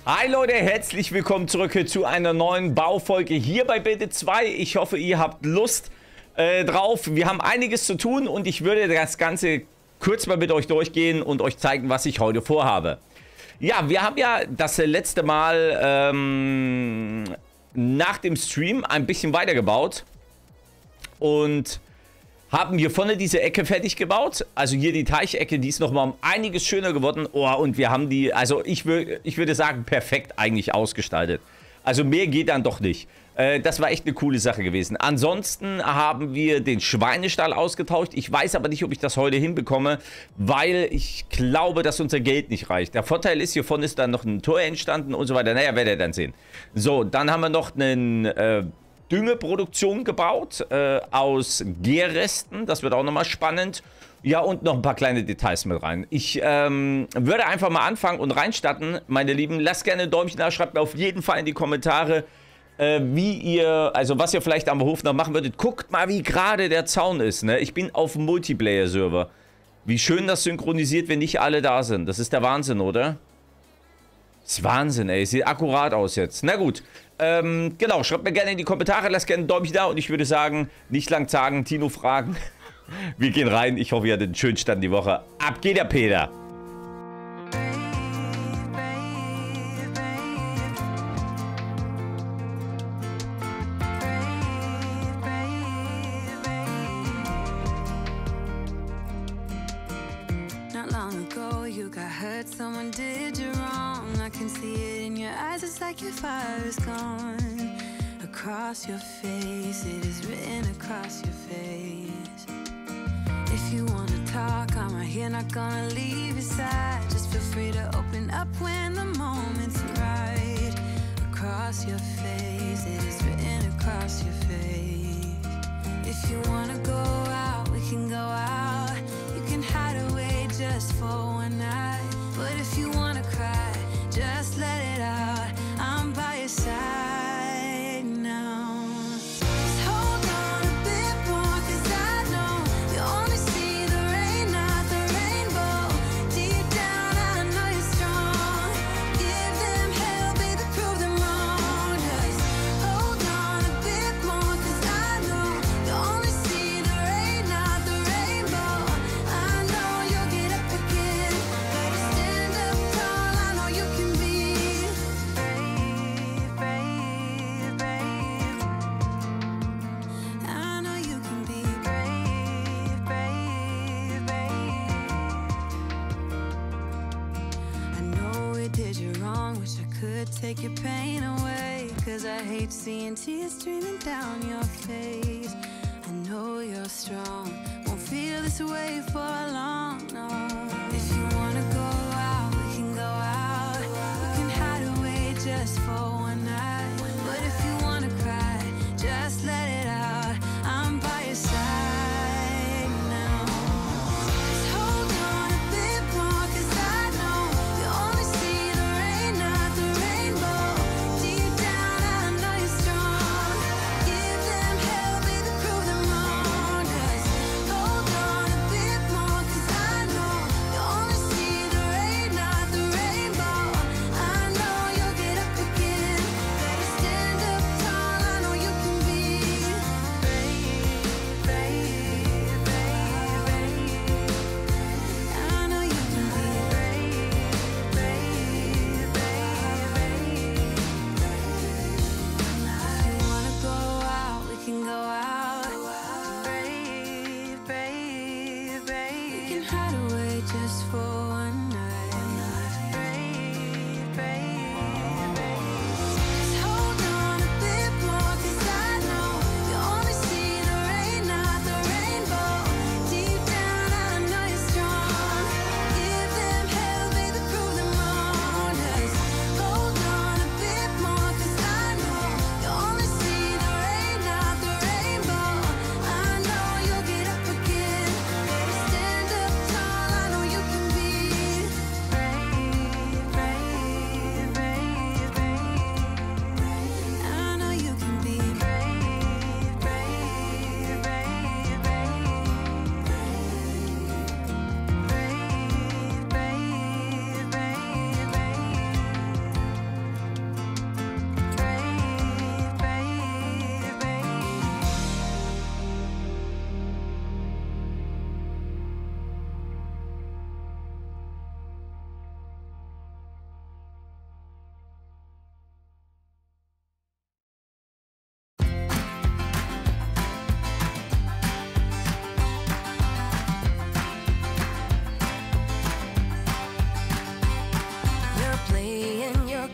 Hi Leute, herzlich willkommen zurück zu einer neuen Baufolge hier bei Build It 2. Ich hoffe, ihr habt Lust drauf. Wir haben einiges zu tun und ich würde das Ganze kurz mal mit euch durchgehen und euch zeigen, was ich heute vorhabe. Ja, wir haben ja das letzte Mal nach dem Stream ein bisschen weitergebaut und haben hier vorne diese Ecke fertig gebaut. Also hier die Teichecke, die ist nochmal um einiges schöner geworden. Oh, und wir haben die, also ich würde sagen, perfekt eigentlich ausgestaltet. Also mehr geht dann doch nicht. Das war echt eine coole Sache gewesen. Ansonsten haben wir den Schweinestall ausgetauscht. Ich weiß aber nicht, ob ich das heute hinbekomme, weil ich glaube, dass unser Geld nicht reicht. Der Vorteil ist, hier vorne ist dann noch ein Tor entstanden und so weiter. Naja, werdet ihr dann sehen. So, dann haben wir noch einen Düngeproduktion gebaut aus Gärresten. Das wird auch nochmal spannend. Ja, und noch ein paar kleine Details mit rein. Ich würde einfach mal anfangen und reinstarten, meine Lieben. Lasst gerne ein Däumchen da, schreibt mir auf jeden Fall in die Kommentare, wie ihr, also was ihr vielleicht am Hof noch machen würdet. Guckt mal, wie gerade der Zaun ist, ne? Ich bin auf dem Multiplayer-Server. Wie schön das synchronisiert, wenn nicht alle da sind. Das ist der Wahnsinn, oder? Das ist Wahnsinn, ey. Sieht akkurat aus jetzt. Na gut. Genau, schreibt mir gerne in die Kommentare, lasst gerne ein Däumchen da und ich würde sagen, nicht lang zagen, Tino fragen. Wir gehen rein. Ich hoffe, ihr hattet einen schönen Start in die Woche. Ab geht der Peter. Someone did you wrong. I can see it in your eyes. It's like your fire is gone. Across your face, it is written across your face. If you wanna talk, I'm right here, not gonna leave your side. Just feel free to open up when the moment's right. Across your face, it is written across your face. If you wanna go out, we can go out. You can hide away just for one night. But if you wanna cry, just let it out. I'm by your side now. Just hold on a bit more, 'cause I know you only see the rain, not the rainbow. Deep down, I know you're strong. Give them hell, baby, prove them wrong. Just hold on a bit more, 'cause I know you only see the rain, not the rainbow. I know you'll get up again. Stand up tall, I know you can be brave, brave, brave. I know you can be brave, brave, brave. I know we did you wrong, wish I could take your pain away. 'Cause I hate seeing tears streaming down your face. I know you're strong, won't feel this way for long, no. If you wanna go out, we can go out. You can hide away just for one night. But if you wanna cry, just let it out. I'm by your side now. Just hold on a bit more, 'cause I know you only see the rain, not the rainbow. Deep down, I know you're strong. Give them hell, baby, prove them wrong. Just hold on a bit more, 'cause I know you only see the rain, not the rainbow. I know you'll get up again.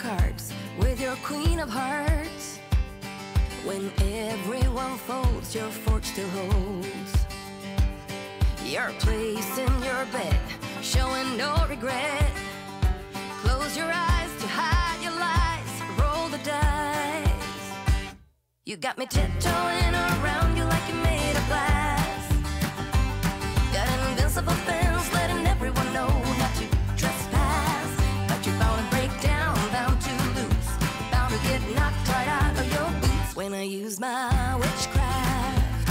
cards with your queen of hearts. When everyone folds, your fork still holds your place in your bed, showing no regret. Close your eyes to hide your lies, roll the dice. You got me tiptoeing around you like you're made of glass. Got an invincible fence, letting everyone know not to trespass. But you're bound to break down, bound to lose, bound to get knocked right out of your boots when I use my witchcraft.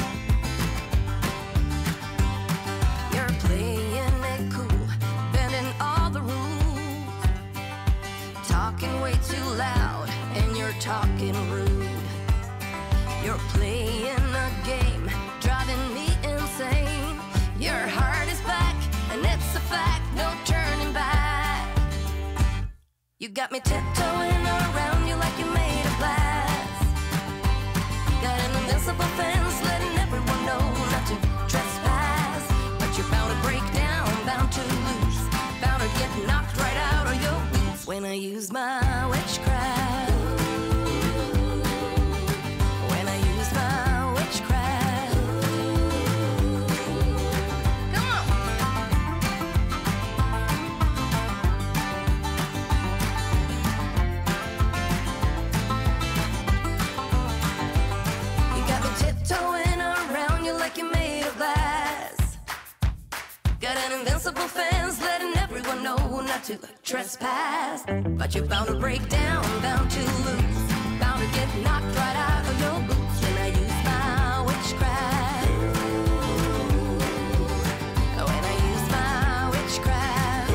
You're playing it cool, bending all the rules, talking way too loud, and you're talking rude. You're playing a game, driving me insane. Your heart is back, and it's a fact, no turning back. You got me tiptoeing around you like you're made of glass. Got an invincible fence, letting everyone know not to trespass. But you're bound to break down, bound to lose, bound to get knocked right out of your boots when I use my witchcraft. Invincible fence, letting everyone know not to trespass. But you're bound to break down, bound to lose, bound to get knocked right out of your boots when I use my witchcraft. When I use my witchcraft,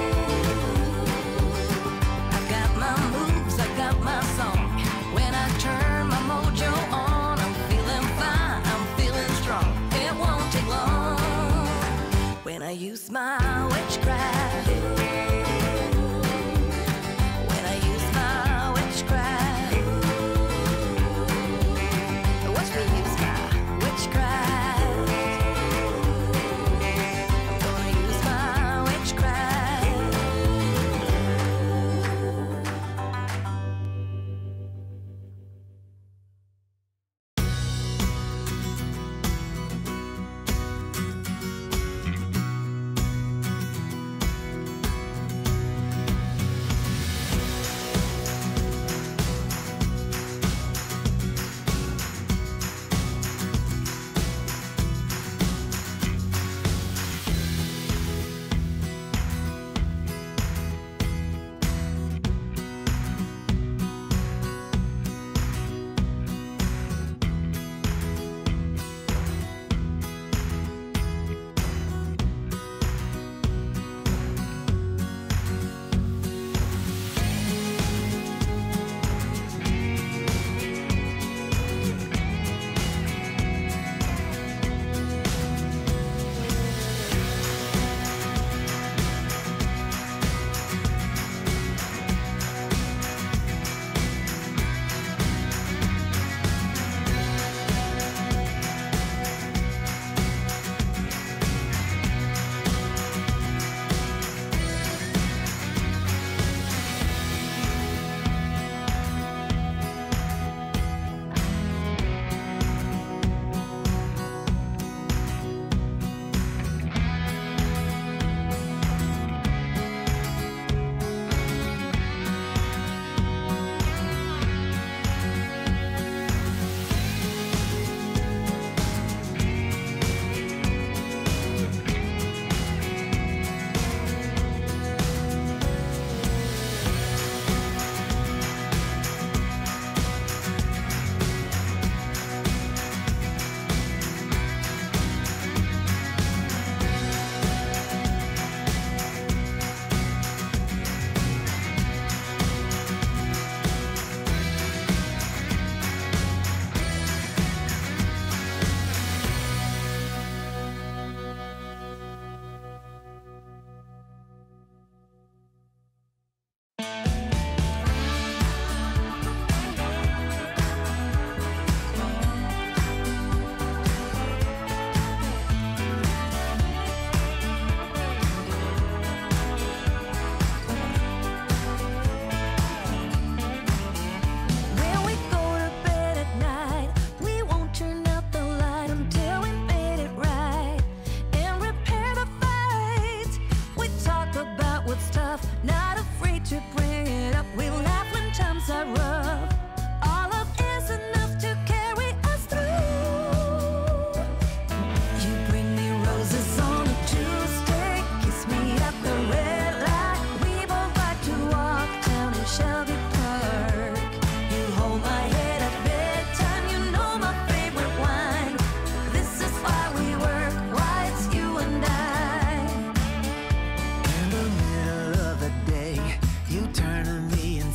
I got my moves, I got my song. When I turn my mojo on, I'm feeling fine, I'm feeling strong. It won't take long when I use my witchcraft. When I use my witchcraft. Watch me use my witchcraft. I'm gonna use my witchcraft.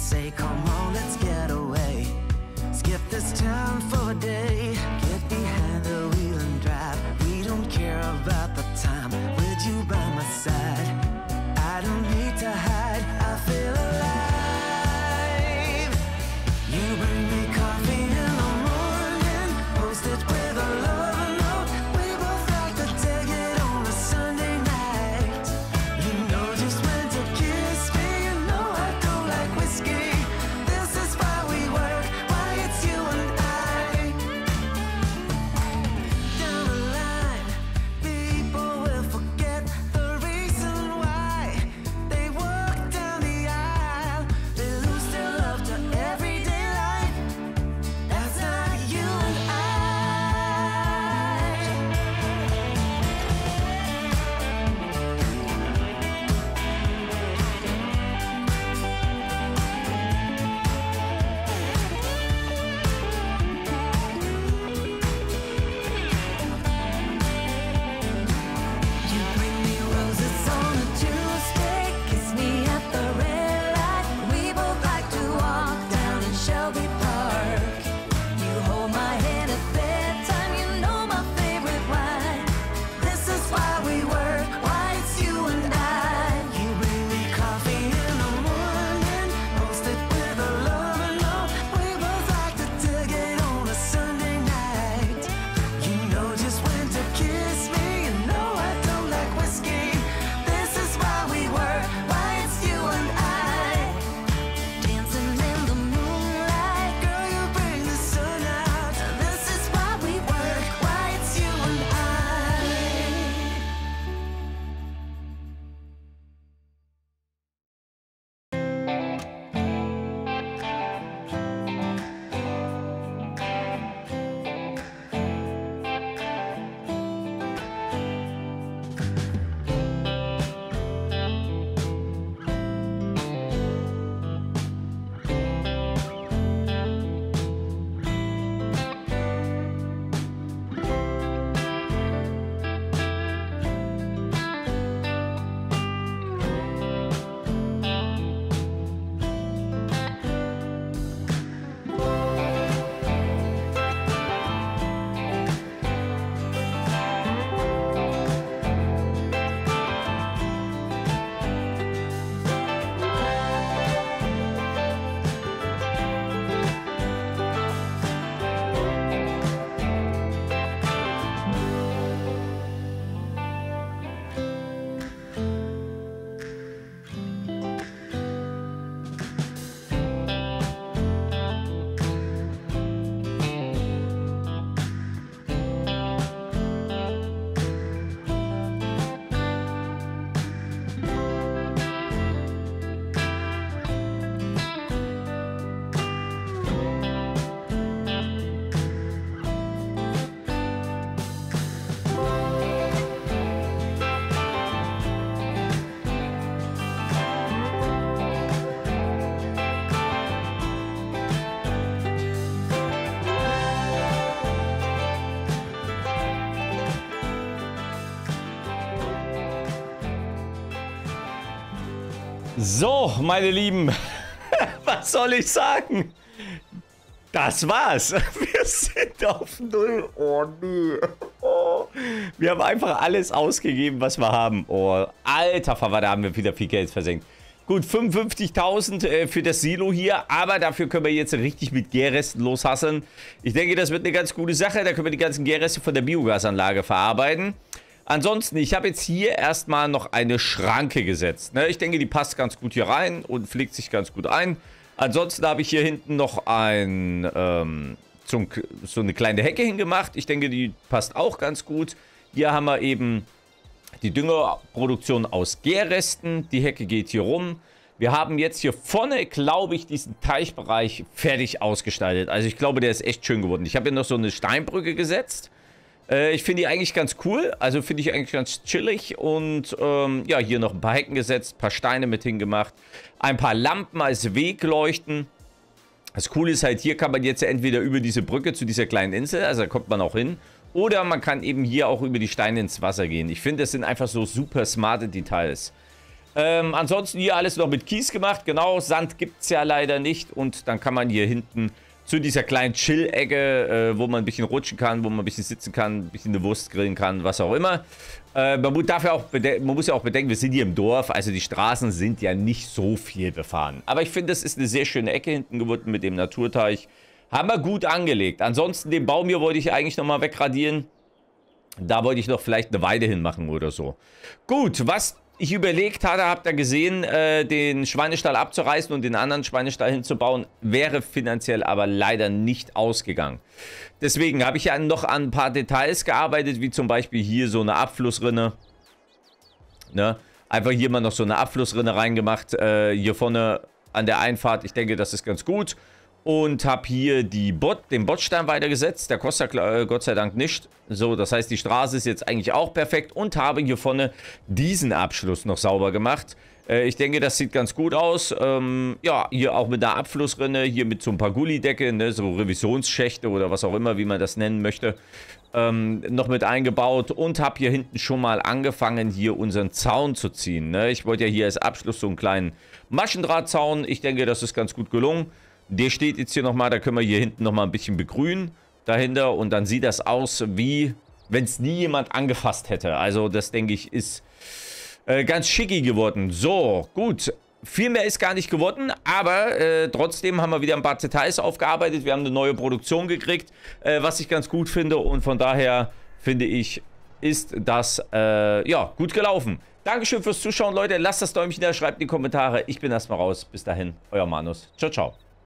say, come on, let's get away. Skip this town for a day. Get behind the wheel and drive. We don't care about the time with you by my side. I don't need to hide, I feel alive. You bring me coffee in the morning, post it with a love note. We both like to take it on a Sunday night. You know just when to kiss me, you know I don't like whiskey. This is why we work, why it's you and I. Down the line, people will forget the reason why they walk down the aisle. They lose their love to everyday life. That's not you and I. You bring me roses on a Tuesday, kiss me at the red light. We both like to walk down in Shelby Park. You hold my hand at bedtime, you know my favorite wine. This is why we work, why it's you and I. You bring me coffee in the morning, post it with a love note. We both like to dig it on a Sunday night. You know just when to kiss me, you know I don't like whiskey. This is why we work, why it's you and I. Dancing in the moonlight, girl, you bring the sun out. This is why we work, why it's you and I. So, meine Lieben, was soll ich sagen? Das war's. Wir sind auf Null. Oh, nö. Oh. Wir haben einfach alles ausgegeben, was wir haben. Oh, alter Verwalter, haben wir wieder viel Geld versenkt. Gut, 55.000 für das Silo hier, aber dafür können wir jetzt richtig mit Gärresten loshasseln. Ich denke, das wird eine ganz gute Sache. Da können wir die ganzen Gärreste von der Biogasanlage verarbeiten. Ansonsten, ich habe jetzt hier erstmal noch eine Schranke gesetzt. Ne? Ich denke, die passt ganz gut hier rein und pflegt sich ganz gut ein. Ansonsten habe ich hier hinten noch so eine kleine Hecke hingemacht. Ich denke, die passt auch ganz gut. Hier haben wir eben die Düngerproduktion aus Gärresten. Die Hecke geht hier rum. Wir haben jetzt hier vorne, glaube ich, diesen Teichbereich fertig ausgestaltet. Also ich glaube, der ist echt schön geworden. Ich habe hier noch so eine Steinbrücke gesetzt. Ich finde die eigentlich ganz cool. Also finde ich eigentlich ganz chillig. Und ja, hier noch ein paar Hecken gesetzt, ein paar Steine mit hingemacht. Ein paar Lampen als Wegleuchten. Das Coole ist halt, hier kann man jetzt entweder über diese Brücke zu dieser kleinen Insel, also da kommt man auch hin. Oder man kann eben hier auch über die Steine ins Wasser gehen. Ich finde, das sind einfach so super smarte Details. Ansonsten hier alles noch mit Kies gemacht. Genau, Sand gibt es ja leider nicht. Und dann kann man hier hinten zu dieser kleinen Chill-Ecke, wo man ein bisschen rutschen kann, wo man ein bisschen sitzen kann, ein bisschen eine Wurst grillen kann, was auch immer. Man muss ja auch bedenken, wir sind hier im Dorf, also die Straßen sind ja nicht so viel befahren. Aber ich finde, das ist eine sehr schöne Ecke hinten geworden mit dem Naturteich. Haben wir gut angelegt. Ansonsten den Baum hier wollte ich eigentlich nochmal wegradieren. Da wollte ich noch vielleicht eine Weide hinmachen oder so. Gut, was ich überlegt hatte, habt ihr gesehen, den Schweinestall abzureißen und den anderen Schweinestall hinzubauen, wäre finanziell aber leider nicht ausgegangen. Deswegen habe ich ja noch an ein paar Details gearbeitet, wie zum Beispiel hier so eine Abflussrinne. Ne? Einfach hier mal noch so eine Abflussrinne reingemacht, hier vorne an der Einfahrt. Ich denke, das ist ganz gut. Und habe hier den Bordstein weitergesetzt. Der kostet Gott sei Dank nicht. So, das heißt, die Straße ist jetzt eigentlich auch perfekt. Und habe hier vorne diesen Abschluss noch sauber gemacht. Ich denke, das sieht ganz gut aus. Ja, hier auch mit einer Abflussrinne. Hier mit so ein paar Gullidecke, ne, so Revisionsschächte oder was auch immer, wie man das nennen möchte. Noch mit eingebaut. Und habe hier hinten schon mal angefangen, hier unseren Zaun zu ziehen. Ne? Ich wollte ja hier als Abschluss so einen kleinen Maschendrahtzaun. Ich denke, das ist ganz gut gelungen. Der steht jetzt hier nochmal, da können wir hier hinten nochmal ein bisschen begrünen dahinter und dann sieht das aus, wie wenn es nie jemand angefasst hätte. Also das, denke ich, ist ganz schicki geworden. So, gut. Viel mehr ist gar nicht geworden, aber trotzdem haben wir wieder ein paar Details aufgearbeitet. Wir haben eine neue Produktion gekriegt, was ich ganz gut finde und von daher finde ich, ist das ja, gut gelaufen. Dankeschön fürs Zuschauen, Leute. Lasst das Däumchen da, schreibt in die Kommentare. Ich bin erstmal raus. Bis dahin, euer Manus. Ciao, ciao.